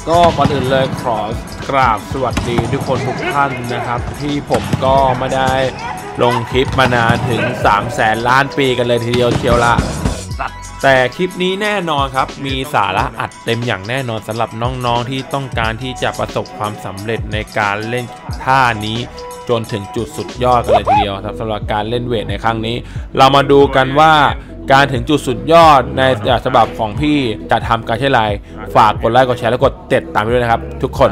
ก็ก่อนอื่นเลยขอกราบสวัสดีทุกคนทุกท่านนะครับที่ผมก็ไม่ได้ลงคลิปมานานถึง300,000 ล้านปีกันเลยทีเดียวเชียวละแต่คลิปนี้แน่นอนครับมีสาระอัดเต็มอย่างแน่นอนสำหรับน้องๆที่ต้องการที่จะประสบความสำเร็จในการเล่นท่านี้จนถึงจุดสุดยอดกันเลยทีเดียวครับสำหรับการเล่นเวทในครั้งนี้เรามาดูกันว่าการถึงจุดสุดยอดในฉบับของพี่จะทำการใช้ไรฝากกดไลค์กดแชร์และกดติดตามไปด้วยนะครับทุกคน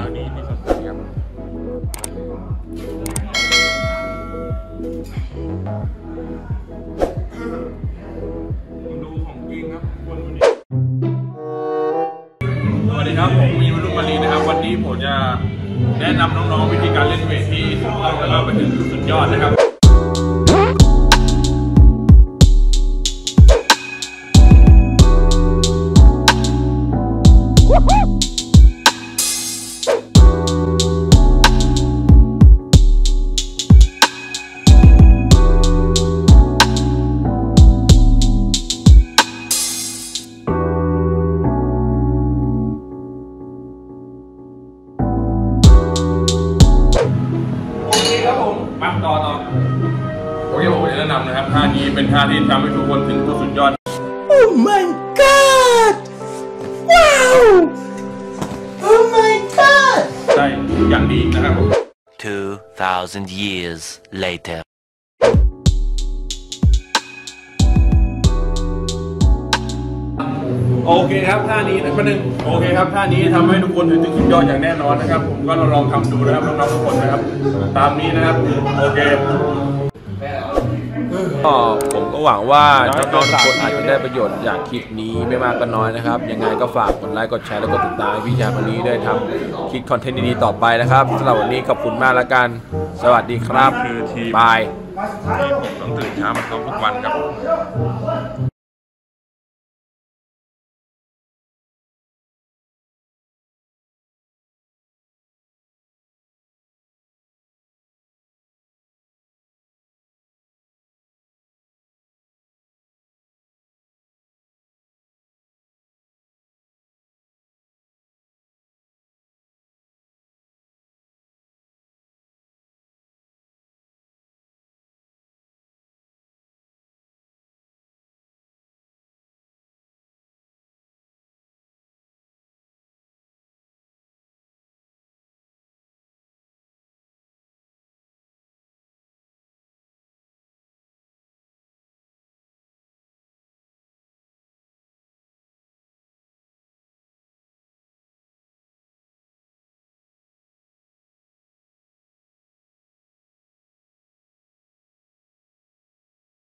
สวัสดีครับผมมีวรุณมารีนะครับวันนี้ผมจะแนะนำน้องๆวิธีการเล่นเวทที่ถูกต้องแล้วก็ไปถึงจุดสุดยอดนะครับมาต่อโอเคผมจะแนะนำนะครับท่านี้เป็นท่าที่ทำให้ทุกคนถึงจุดสุดยอด Oh my god wow Oh my god ได้อย่างดีนะครับผม 2,000 years later โอเคครับท่านี้นะประเด็นโอเคครับท่านี้ทำให้ทุกคนถึงจุดสุดยอดอย่างแน่นอนนะครับผมก็ลองทำดูนะครับน้องๆทุกคนนะครับตามนี้นะครับโอเคก็ผมก็หวังว่าน้องๆทุกคนอาจจะได้ประโยชน์จากคลิปนี้ไม่มากก็น้อยนะครับยังไงก็ฝากกดไลค์กดแชร์แล้วก็ติดตามพี่ชายคนนี้ได้ทำคลิปคอนเทนต์ดีๆต่อไปนะครับสำหรับวันนี้ขอบคุณมากแล้วกันสวัสดีครับบายผมต้องตื่นเช้ามาซ้อมทุกวันครับ